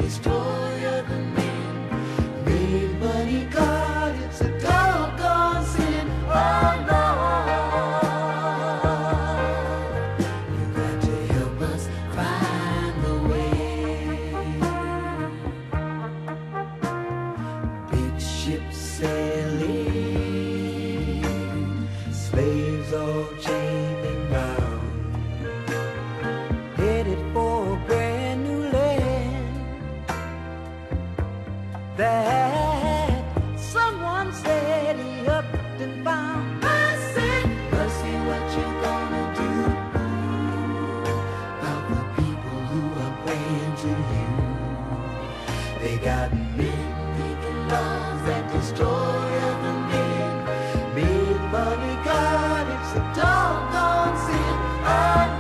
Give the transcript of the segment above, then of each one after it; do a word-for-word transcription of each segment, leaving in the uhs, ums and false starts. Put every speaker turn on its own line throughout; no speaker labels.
destroyer the men. Made money, God, it's a doggone sin. Oh Lord, you got to help us find the way. Big ships sailing, slaves all chained and bound, headed for a brand new land that someone said he upped and found. I said, Mercy, what you gonna do about the people who are praying to you? They got men making laws that destroy other men. Made money, God, it's a doggone sin. Oh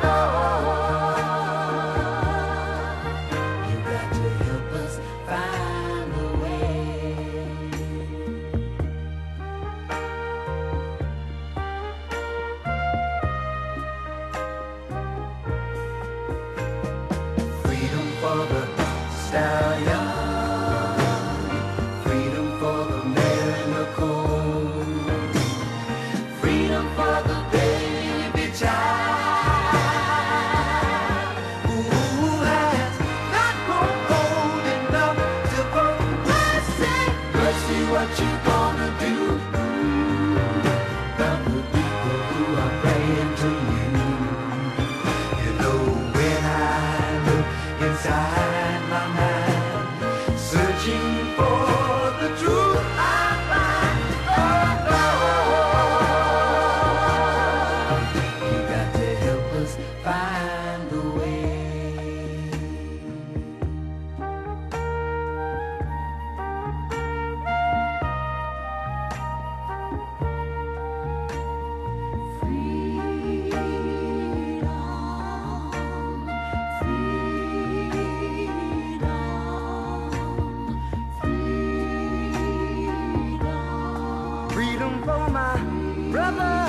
Lord, you got to help us find a way. Freedom for the stallion, freedom for the mare and the colt, freedom for the baby child who has not grown old enough to vote. Mercy, mercy, what you gonna do about the people who are praying to you? You know, when I look inside my mind, searching for the truth I find. Oh Lord, you got to help us find the way. Freedom for my brother